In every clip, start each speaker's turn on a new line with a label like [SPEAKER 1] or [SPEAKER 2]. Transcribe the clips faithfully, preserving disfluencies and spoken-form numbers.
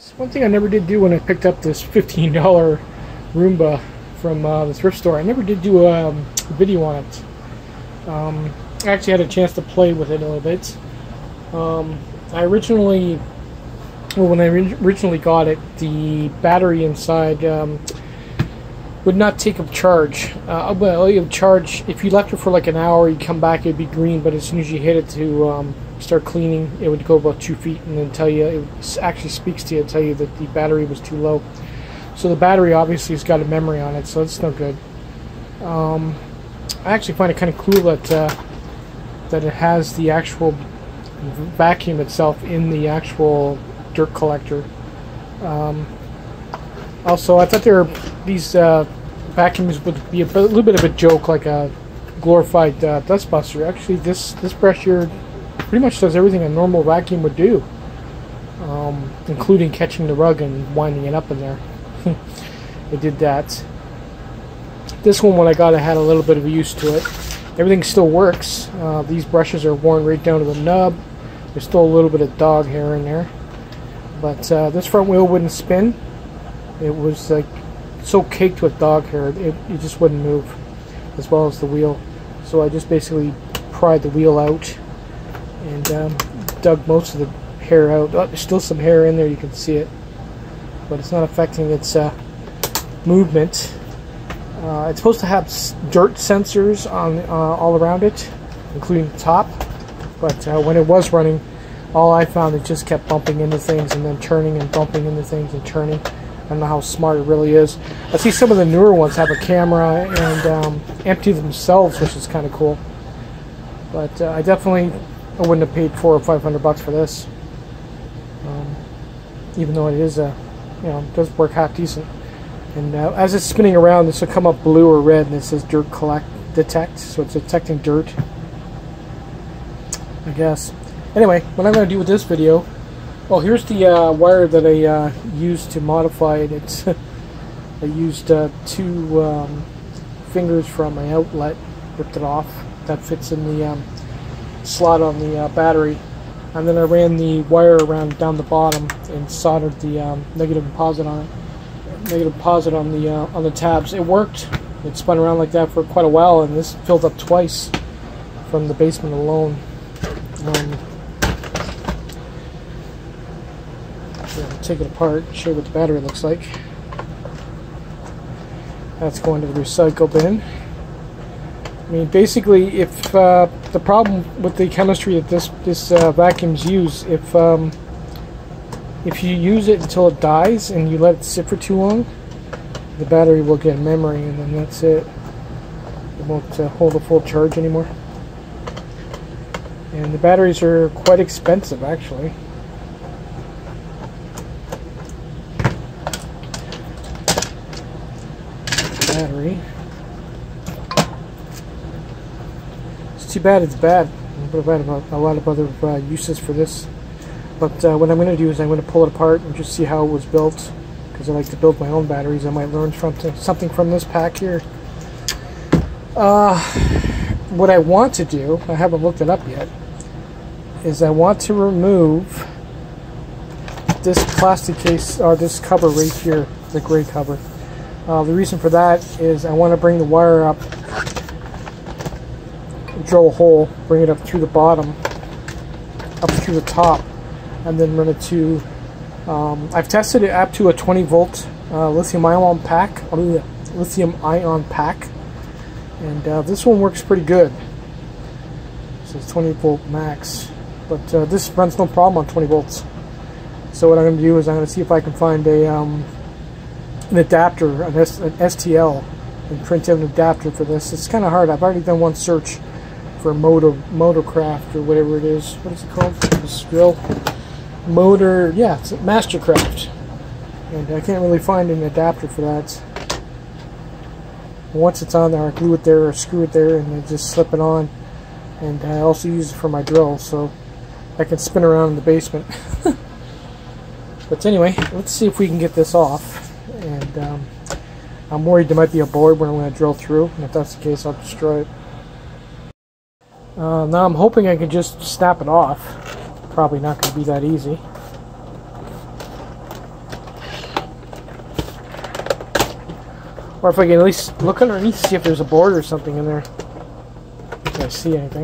[SPEAKER 1] One thing I never did do when I picked up this fifteen dollar Roomba from uh, the thrift store, I never did do a, um, a video on it. Um, I actually had a chance to play with it a little bit. Um, I originally, well, when I originally got it, the battery inside um, would not take up charge. Uh, well, it would charge, if you left it for like an hour, you'd come back, it'd be green, but as soon as you hit it to um, start cleaning, it would go about two feet and then tell you, it actually speaks to you and tell you that the battery was too low. So the battery obviously has got a memory on it, so it's no good. Um, I actually find it kind of cool that uh, that it has the actual vacuum itself in the actual dirt collector. Um, also, I thought there were, these uh, vacuums would be a, bit, a little bit of a joke, like a glorified uh, dust buster. Actually, this this brush here pretty much does everything a normal vacuum would do, um, including catching the rug and winding it up in there. It did that. This one, when I got it, had a little bit of a use to it. Everything still works. Uh, these brushes are worn right down to the nub. There's still a little bit of dog hair in there. But uh, this front wheel wouldn't spin. It was like so caked with dog hair, it, it just wouldn't move, as well as the wheel. So I just basically pried the wheel out and um, dug most of the hair out. Oh, there's still some hair in there, you can see it, but it's not affecting its uh, movement. Uh, it's supposed to have dirt sensors on uh, all around it, including the top, but uh, when it was running, all I found, it just kept bumping into things and then turning and bumping into things and turning. I don't know how smart it really is. I see some of the newer ones have a camera and um, empty themselves, which is kind of cool. But uh, I definitely I wouldn't have paid four or five hundred bucks for this, um, even though it is a, you know, it does work half decent. And uh, as it's spinning around, this will come up blue or red, and it says dirt collect detect, so it's detecting dirt, I guess. Anyway, what I'm going to do with this video, well, here's the uh, wire that I uh, used to modify it. It's I used uh, two um, fingers from my outlet, ripped it off. That fits in the um, slot on the uh, battery, and then I ran the wire around down the bottom and soldered the um, negative and positive on it. Negative positive on the uh, on the tabs. It worked. It spun around like that for quite a while, and this filled up twice from the basement alone. Um, yeah, take it apart, show you what the battery looks like. That's going to the recycle bin. I mean, basically, if uh, the problem with the chemistry that this this uh, vacuums use, if um, if you use it until it dies and you let it sit for too long, the battery will get memory, and then that's it. It won't uh, hold a full charge anymore. And the batteries are quite expensive, actually. Battery. It's too bad it's bad. I've had a lot of other uh, uses for this. But uh, what I'm going to do is I'm going to pull it apart and just see how it was built, because I like to build my own batteries. I might learn from something from this pack here. Uh, what I want to do, I haven't looked it up yet, is I want to remove this plastic case, or this cover right here, the gray cover. Uh, the reason for that is I want to bring the wire up, drill a hole, bring it up through the bottom, up through the top, and then run it to, um, I've tested it up to a twenty volt uh, lithium ion pack, uh, lithium ion pack, and uh, this one works pretty good. So it's twenty volt max, but uh, this runs no problem on twenty volts. So what I'm going to do is I'm going to see if I can find a um, an adapter, an, S an S T L, and print out an adapter for this. It's kind of hard. I've already done one search for Moto Motocraft or whatever it is. What is it called? This drill. Motor, yeah, it's Mastercraft, and I can't really find an adapter for that. Once it's on there, I glue it there or screw it there, and then just slip it on. And I also use it for my drill, so I can spin around in the basement. But anyway, let's see if we can get this off. And um, I'm worried there might be a board where I'm going to drill through, and if that's the case, I'll destroy it. Uh, now I'm hoping I can just snap it off. Probably not going to be that easy. Or if I can at least look underneath, see if there's a board or something in there. If I see anything.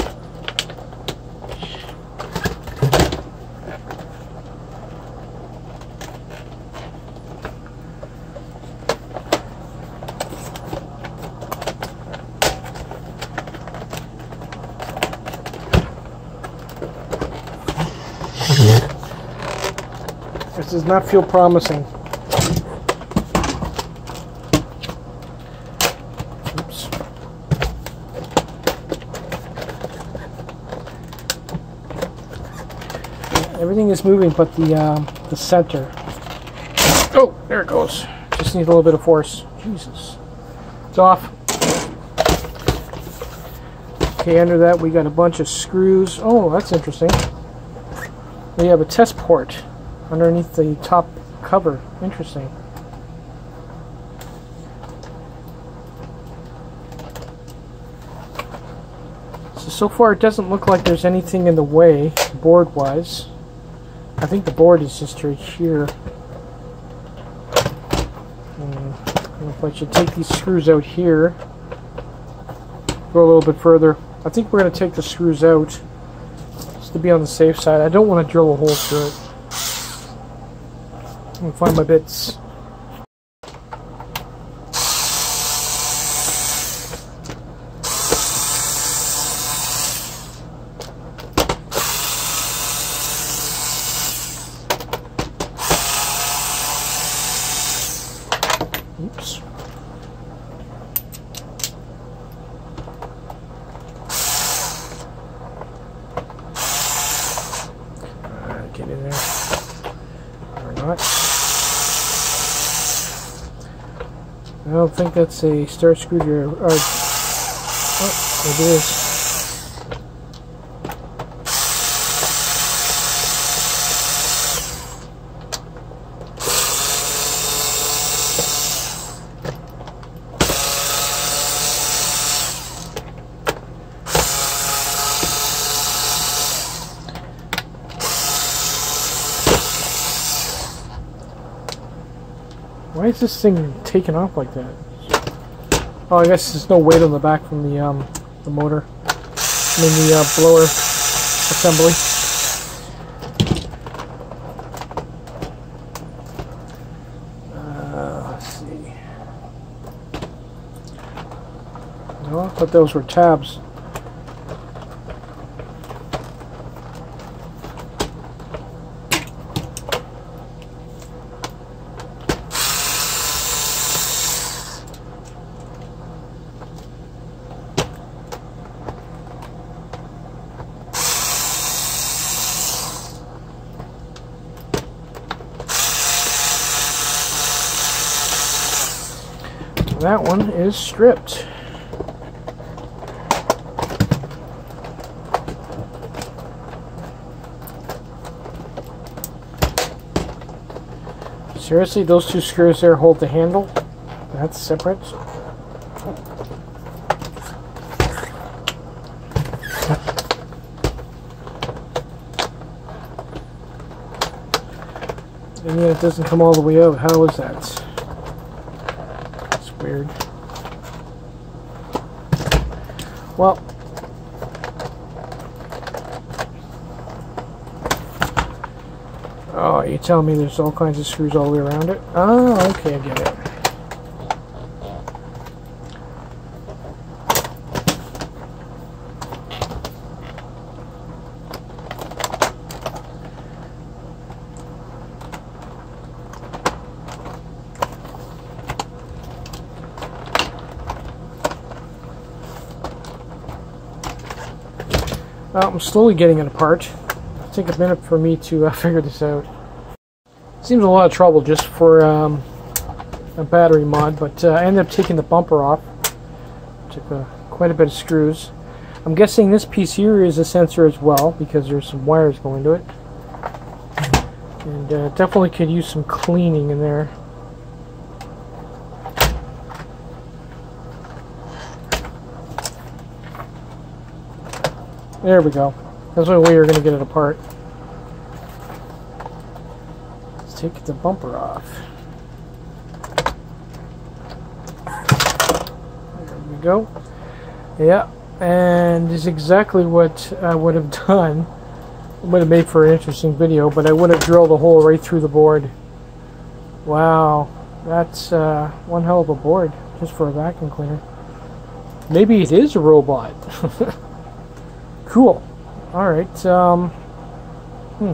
[SPEAKER 1] This does not feel promising. Oops. Everything is moving but the um, the center. Oh, there it goes. Just needs a little bit of force. Jesus. It's off. Okay, under that we got a bunch of screws. Oh, that's interesting. We have a test port underneath the top cover. Interesting. So, so far it doesn't look like there's anything in the way, board-wise. I think the board is just right here. Hmm. If I should take these screws out here, go a little bit further. I think we're going to take the screws out just to be on the safe side. I don't want to drill a hole through it. I'm going to find my bits. Oops. Uh, get in there. Or not. I don't think that's a star screwdriver. Or, oh, it is. Why is this thing taking off like that? Oh, I guess there's no weight on the back from the um, the motor. I mean the uh, blower assembly. Uh, let's see. No, I thought those were tabs. That one is stripped. Seriously, those two screws there hold the handle? That's separate. And yet it doesn't come all the way out. How is that? Weird. Well, oh, you telling me there's all kinds of screws all the way around it? Oh, okay, I get it. Well, I'm slowly getting it apart. It'll take a minute for me to uh, figure this out. Seems a lot of trouble just for um, a battery mod, but uh, I ended up taking the bumper off. Took uh, quite a bit of screws. I'm guessing this piece here is a sensor as well, because there's some wires going to it. And uh, definitely could use some cleaning in there. There we go. That's the only way you're going to get it apart. Let's take the bumper off. go. Yeah, and this is exactly what I would have done. It would have made for an interesting video, but I would have drilled a hole right through the board. Wow, that's uh, one hell of a board just for a vacuum cleaner. Maybe it is a robot. Cool. Alright, um, hmm.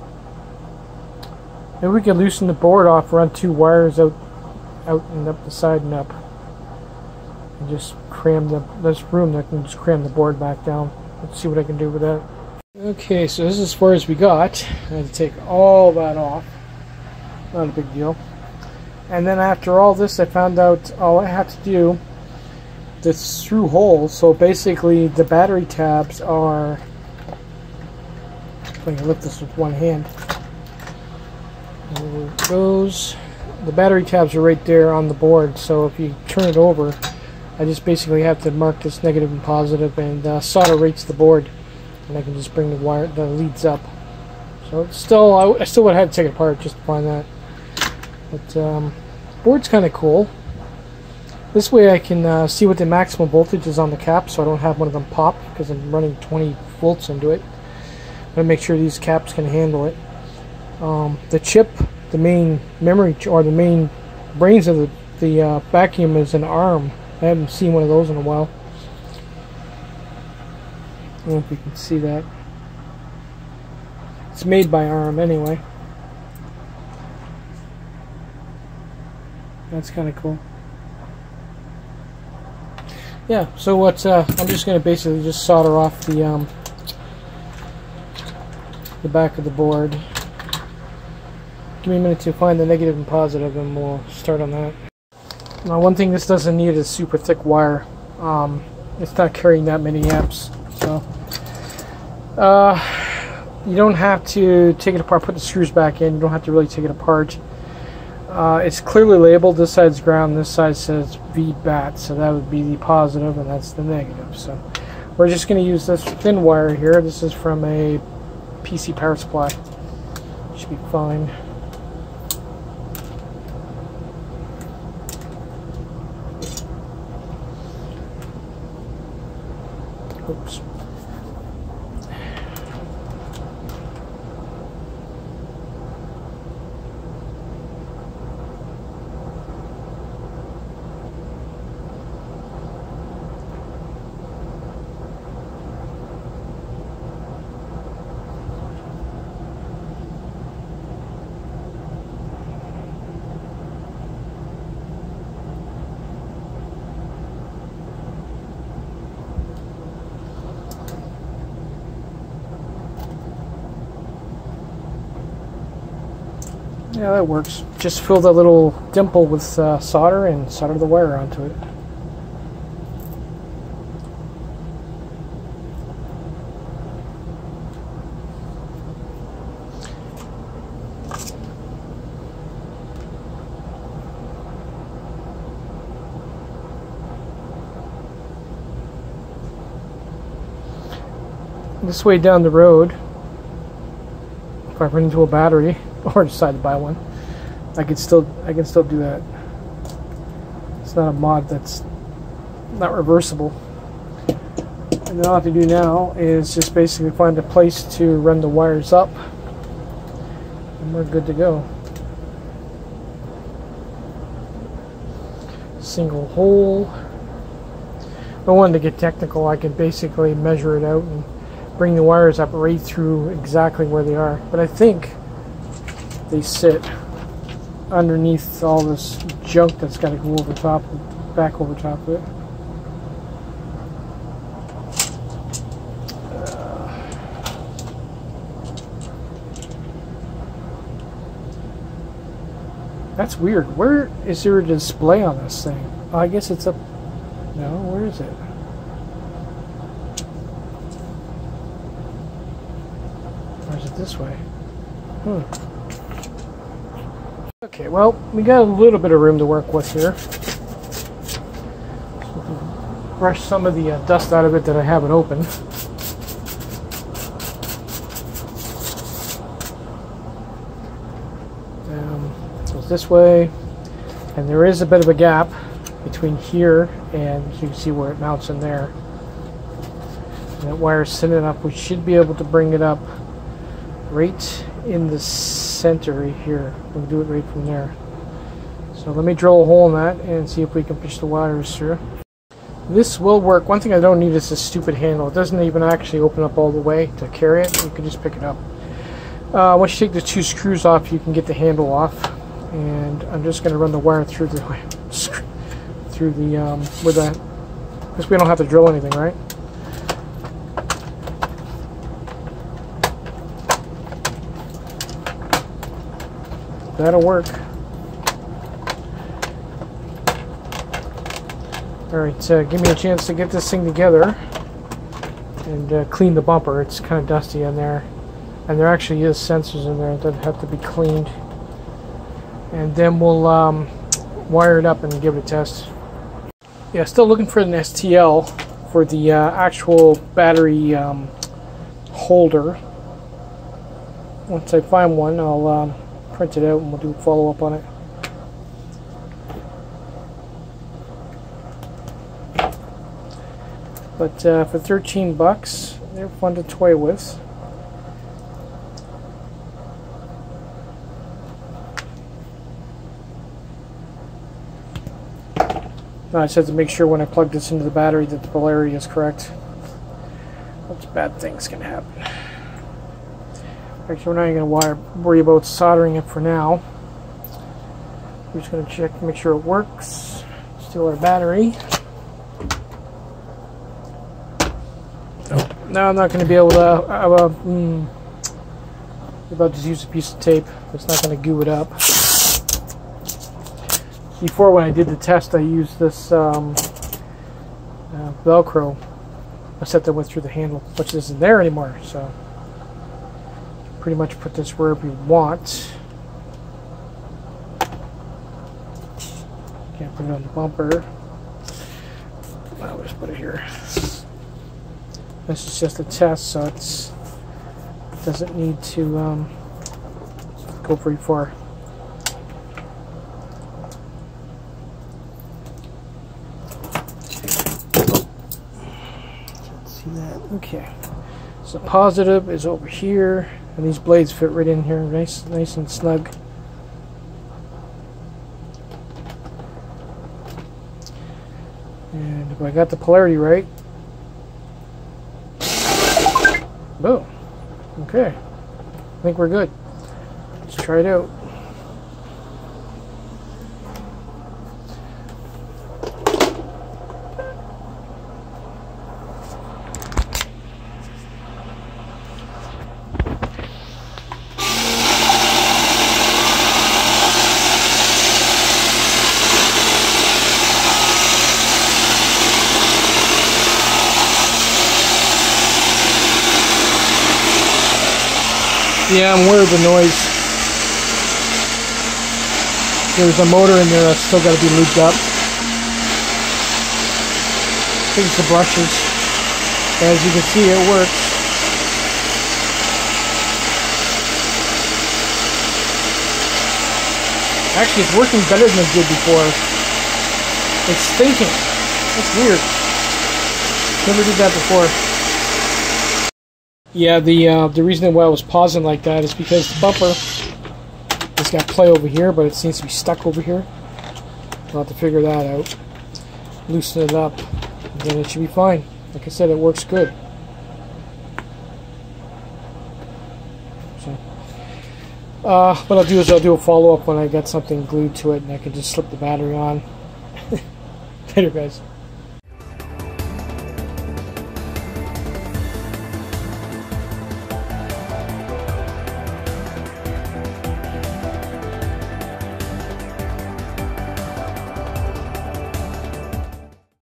[SPEAKER 1] Maybe we can loosen the board off, run two wires out, out and up the side and up. And just cram the, this room that can just cram the board back down. Let's see what I can do with that. Okay, so this is as far as we got. I had to take all that off. Not a big deal. And then after all this, I found out all I have to do, this through holes. So basically, the battery tabs are. I can lift this with one hand. There it goes. The battery tabs are right there on the board. So if you turn it over, I just basically have to mark this negative and positive and uh, solder right to the board. And I can just bring the wire, the leads up. So it's still, I, I still would have had to take it apart just to find that. But um, board's kind of cool. This way I can uh, see what the maximum voltage is on the cap, so I don't have one of them pop because I'm running twenty volts into it. I'm gonna make sure these caps can handle it. Um, the chip, the main memory or the main brains of the the uh, vacuum is an arm. I haven't seen one of those in a while. I don't know if you can see that. It's made by ARM anyway. That's kind of cool. Yeah, so what uh, I'm just going to basically just solder off the um, the back of the board. Give me a minute to find the negative and positive and we'll start on that. Now one thing this doesn't need is super thick wire. Um, it's not carrying that many amps. So uh, you don't have to take it apart, put the screws back in. You don't have to really take it apart. Uh, it's clearly labeled. This side's ground, this side says V BAT, so that would be the positive and that's the negative. So we're just going to use this thin wire here. This is from a P C power supply. Should be fine. Oops. Yeah, that works. Just fill that little dimple with uh, solder and solder the wire onto it. This way down the road, if I run into a battery or decide to buy one, I could still I can still do that. It's not a mod that's not reversible. And then all I have to do now is just basically find a place to run the wires up, and we're good to go. Single hole. If I wanted to get technical, I could basically measure it out and bring the wires up right through exactly where they are. But I think they sit underneath all this junk that's got to go over top, back over top of it. Uh, that's weird. Where is there a display on this thing? Oh, I guess it's up. No, where is it? Or is it this way? Hmm. Okay, well, we got a little bit of room to work with here. Brush some of the uh, dust out of it that I haven't opened. Um, goes this way, and there is a bit of a gap. between here and you can see where it mounts in there. And that wire's sitting up. We should be able to bring it up right in the center right here. We'll do it right from there. So let me drill a hole in that and see if we can push the wires through. This will work. One thing I don't need is this stupid handle. It doesn't even actually open up all the way to carry it. You can just pick it up. Uh, once you take the two screws off, you can get the handle off. And I'm just going to run the wire through the through the um, with that, because we don't have to drill anything, right? That'll work. Alright, uh, give me a chance to get this thing together and uh, clean the bumper. It's kind of dusty in there. And there actually is sensors in there that have to be cleaned. And then we'll um, wire it up and give it a test. Yeah, still looking for an S T L for the uh, actual battery um, holder. Once I find one, I'll um, print it out and we'll do a follow-up on it. But uh, for thirteen bucks, they're fun to toy with. Now I just have to make sure when I plug this into the battery that the polarity is correct. Lots of bad things can happen. Actually, we're not even going to worry about soldering it for now. We're just going to check, make sure it works. Steal our battery. Now I'm not going to be able to, uh, uh, mm, about to use a piece of tape. It's not going to goo it up. Before, when I did the test, I used this um, uh, Velcro. I set that went through the handle, which isn't there anymore. So pretty much put this wherever you want. Can't put it on the bumper. I'll just put it here. This is just a test, so it's, it doesn't need to um, go very far. Let's see that. Okay. So positive is over here, and these blades fit right in here, nice, nice and snug. And if I got the polarity right. Boom. Okay. I think we're good. Let's try it out. Yeah, I'm aware of the noise. There's a motor in there that's still got to be looped up. I think it's the brushes. As you can see, it works. Actually, it's working better than it did before. It's thinking. That's weird. Never did that before. Yeah, the uh, the reason why I was pausing like that is because the bumper has got play over here, but it seems to be stuck over here. I'll have to figure that out. Loosen it up, and then it should be fine. Like I said, it works good. So, uh, what I'll do is I'll do a follow-up when I got something glued to it, and I can just slip the battery on. Later, guys.